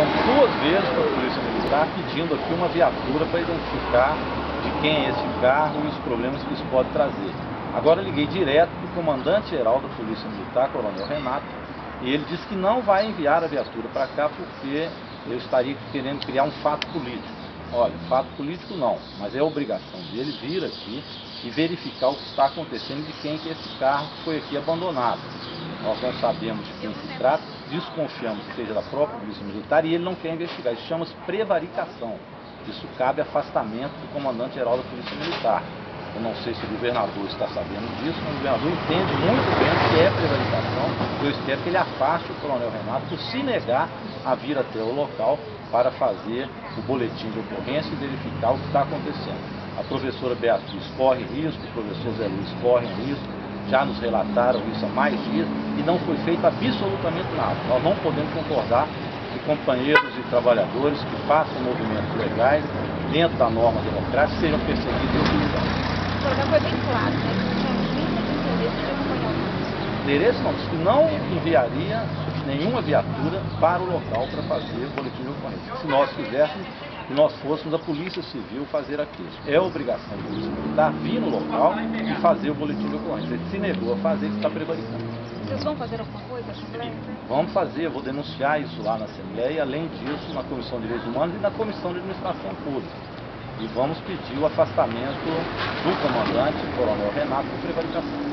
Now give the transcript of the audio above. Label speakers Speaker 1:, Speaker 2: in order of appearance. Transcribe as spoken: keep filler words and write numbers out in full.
Speaker 1: ligamos duas vezes para a Polícia Militar pedindo aqui uma viatura para identificar de quem é esse carro e os problemas que isso pode trazer. Agora eu liguei direto para o comandante-geral da Polícia Militar, Coronel Renato, e ele disse que não vai enviar a viatura para cá porque eu estaria querendo criar um fato político. Olha, fato político não, mas é obrigação dele vir aqui e verificar o que está acontecendo, de quem que é esse carro que foi aqui abandonado. Nós não sabemos de quem se trata, desconfiamos que seja da própria Polícia Militar e ele não quer investigar. Isso chama-se prevaricação. Isso cabe afastamento do comandante-geral da Polícia Militar. Eu não sei se o governador está sabendo disso, mas o governador entende muito bem o que é prevaricação. Eu espero que ele afaste o coronel Renato por se negar a vir até o local para fazer o boletim de ocorrência e verificar o que está acontecendo. A professora Beatriz corre risco, o professor Zé Luiz corre risco, já nos relataram isso há mais dias e não foi feito absolutamente nada. Nós não podemos concordar que companheiros e trabalhadores que façam movimentos legais dentro da norma democrática sejam perseguidos e obrigados.
Speaker 2: O programa foi bem claro, né? Que não tinha mínimo interesse de acompanhar o processo.
Speaker 1: Interesse não, disse que não enviaria nenhuma viatura para o local para fazer o boletim de ocorrência. Se nós fizéssemos, que nós fôssemos a Polícia Civil fazer aquilo. É obrigação da Polícia Militar vir no local e fazer o boletim de ocorrência. Ele se negou a fazer, que está prevaricando.
Speaker 2: Vocês vão fazer alguma coisa, Assembleia?
Speaker 1: Vamos fazer, eu vou denunciar isso lá na Assembleia, além disso na Comissão de Direitos Humanos e na Comissão de Administração Pública. E vamos pedir o afastamento do comandante, Coronel Renato, por prevaricação.